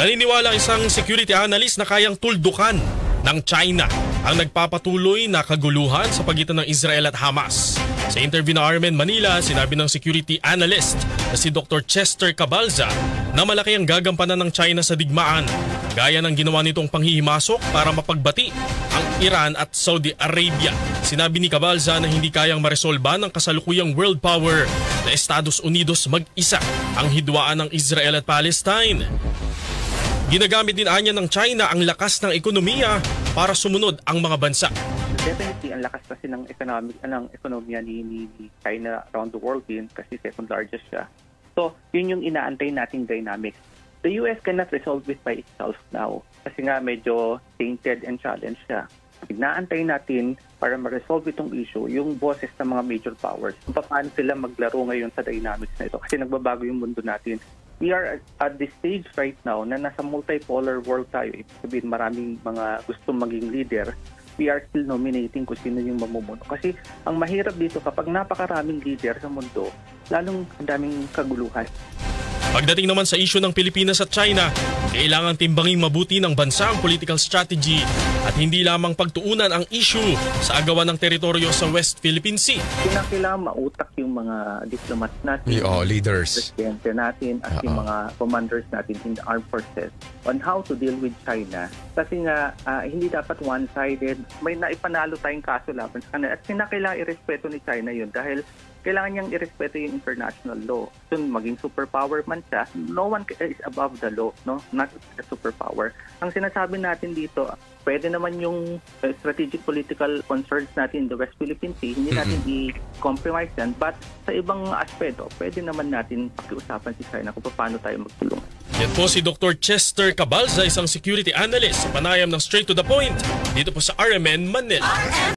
Naniniwala isang security analyst na kayang tuldukan ng China ang nagpapatuloy na kaguluhan sa pagitan ng Israel at Hamas. Sa interview ng RMN Manila, sinabi ng security analyst na si Dr. Chester Cabalza na malaki ang gagampanan ng China sa digmaan, gaya ng ginawa nitong panghihimasok para mapagbati ang Iran at Saudi Arabia. Sinabi ni Cabalza na hindi kayang maresolba ng kasalukuyang world power na Estados Unidos mag-isa ang hidwaan ng Israel at Palestine. Ginagamit din anya ng China ang lakas ng ekonomiya para sumunod ang mga bansa. Definitely, ang lakas kasi ng ekonomiya ni China around the world din kasi second largest siya. So, yun yung inaantay nating dynamics. The US cannot resolve it by itself now kasi nga medyo tainted and challenged siya. Inaantay natin para ma-resolve itong issue yung bosses ng mga major powers. Paano sila maglaro ngayon sa dynamics na ito kasi nagbabago yung mundo natin. We are at this stage right now na nasa multipolar world tayo. Ibig sabihin maraming mga gustong maging leader. We are still nominating kung sino yung mamumuno. Kasi ang mahirap dito kapag napakaraming leader sa mundo, lalong ang daming kaguluhan. Pagdating naman sa isyu ng Pilipinas at China, kailangan timbanging mabuti ng bansa ang political strategy at hindi lamang pagtuunan ang issue sa agawan ng teritoryo sa West Philippine Sea. Kailangan mautak yung mga diplomats natin, leaders, presidente natin at yung mga commanders natin in the armed forces on how to deal with China. Kasi nga, hindi dapat one-sided. May naipanalo tayong kaso laban sa kanila at kinakailangan irespeto ni China yun dahil kailangan niyang irespeto yung international law. So, maging superpower man siya, no one is above the law, no? Not a superpower. Ang sinasabi natin dito, pwede naman yung strategic political concerns natin in the West Philippine Sea, hindi natin i-compromise yan. But sa ibang aspeto, pwede naman natin pakiusapan si China kung paano tayo magtulungan. Yan po si Dr. Chester Cabalza, isang security analyst sa panayam ng Straight to the Point dito po sa RMN Manila.